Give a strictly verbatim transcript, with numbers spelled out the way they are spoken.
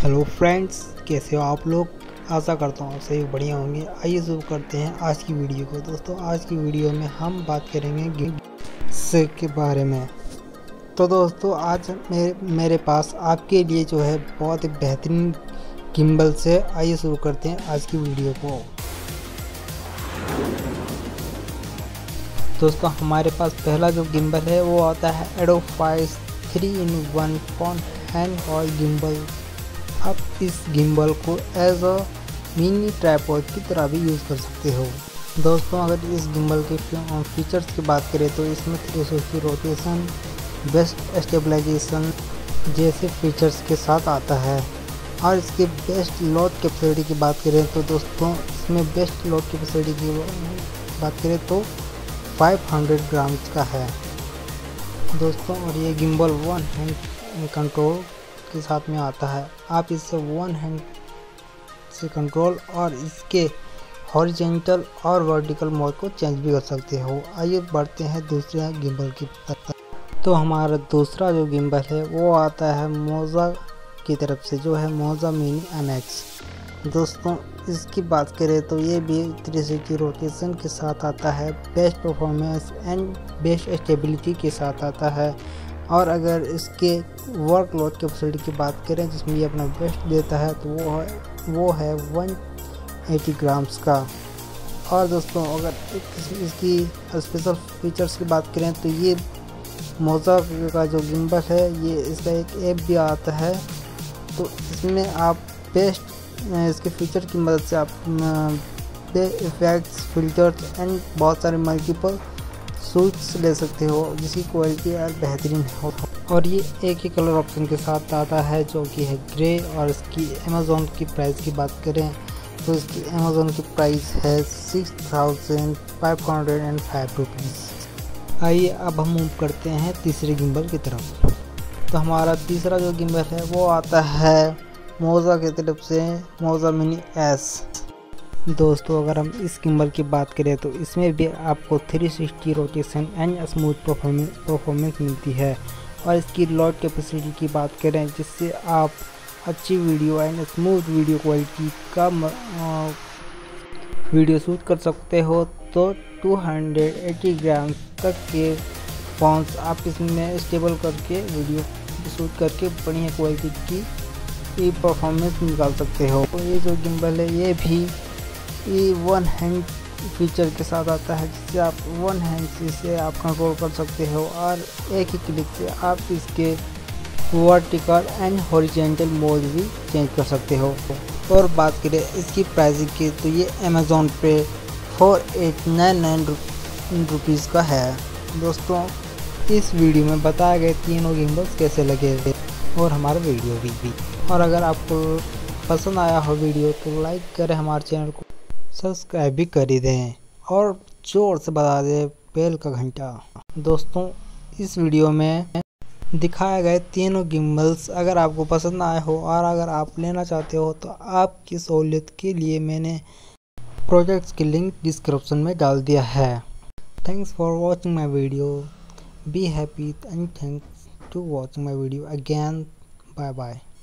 Hello friends, कैसे हो आप लोग। आशा करता हूँ सही बढ़िया होंगे। आइए शुरू करते हैं आज की वीडियो को। दोस्तों आज की वीडियो में हम बात करेंगे गिम्बल्स के बारे में। तो दोस्तों आज मेरे मेरे पास आपके लिए जो है बहुत ही बेहतरीन गिम्बल्स है। आइए शुरू करते हैं आज की वीडियो को। दोस्तों हमारे पास पहला जो गिम्बल है वो आता है एडोफाइस three in one phone hand hold gimbal. आप इस गिम्बल को एज अ मिनी ट्राइपॉड की तरह भी यूज़ कर सकते हो। दोस्तों अगर इस गिम्बल के फीचर्स की बात करें तो इसमें three sixty rotation, best stabilization जैसे फीचर्स के साथ आता है। और इसके बेस्ट लोड कैपेसिटी की बात करें तो दोस्तों इसमें बेस्ट लोड कैपेसिटी की बात करें तो पाँच सौ ग्राम का है दोस्तों। और ये गिम्बल वन हैंड कंट्रोल के साथ में आता है। आप इससे वन हैंड से कंट्रोल और इसके हॉरिजॉन्टल और वर्टिकल मोड को चेंज भी कर सकते हो। आइए बढ़ते हैं दूसरे गिम्बल की तरफ। तो हमारा दूसरा जो गिम्बल है वो आता है मोजा की तरफ से, जो है मोजा मिनी एम एक्स। दोस्तों इसकी बात करें तो ये भी थ्री सिक्सटी रोटेशन के साथ आता है, best performance and best stability के साथ आता है। और अगर इसके वर्कलोड कैपेसिटी की बात करें जिसमें ये अपना बेस्ट देता है तो वो है वो है वन एटी ग्राम्स का। और दोस्तों अगर इसकी स्पेशल फीचर्स की बात करें तो ये मोजा का जो गिम्बल है ये इसका एक ऐप भी आता है। तो इसमें आप बेस्ट इसके फीचर की मदद से आप इफेक्ट्स, फिल्टर्स एंड बहुत सारे मल्टीपल सूट्स ले सकते हो जिसकी क्वालिटी यार बेहतरीन हो। और ये एक ही कलर ऑप्शन के साथ आता है जो कि है ग्रे। और इसकी अमेज़ॉन की प्राइस की बात करें तो इसकी अमेज़ॉन की प्राइस है six thousand five hundred and five rupees. आइए अब हम मूव करते हैं तीसरे गिम्बल की तरफ। तो हमारा तीसरा जो गिम्बल है वो आता है मोजा की तरफ से, मोजा मिनी एस। दोस्तों अगर हम इस गिम्बल की बात करें तो इसमें भी आपको three sixty rotation and smooth performance performance मिलती है। और इसकी लोड कैपेसिटी की बात करें जिससे आप अच्छी video and smooth video quality का वीडियो शूट कर सकते हो। तो टू हंड्रेड एटी ग्राम तक के फोन्स आप इसमें स्टेबल करके वीडियो शूट करके बढ़िया क्वालिटी की परफॉर्मेंस निकाल सकते हो। तो ये जो गिम्बल है ये भी ये वन हैंड फीचर के साथ आता है जिससे आप वन हैंड से इसे आप कंट्रोल कर सकते हो और एक ही क्लिक से आप इसके वर्टिकल एंड हॉरिजॉन्टल मोड भी चेंज कर सकते हो। और बात करें इसकी प्राइसिंग की तो ये अमेज़ॉन पे four eight nine nine rupees का है। दोस्तों इस वीडियो में बताए गए तीनों गिम्बल्स कैसे लगे और हमारा वीडियो भी, भी। और अगर आपको पसंद आया हो वीडियो तो लाइक करें, हमारे चैनल को सब्सक्राइब भी कर ही दें और जोर से बजा दें बेल का घंटा। दोस्तों इस वीडियो में दिखाए गए तीनों गिम्बल्स अगर आपको पसंद आए हो और अगर आप लेना चाहते हो तो आपकी सहूलियत के लिए मैंने प्रोजेक्ट्स की लिंक डिस्क्रिप्शन में डाल दिया है। Thanks for watching my video. Be happy and thanks to watching my video again. Bye bye.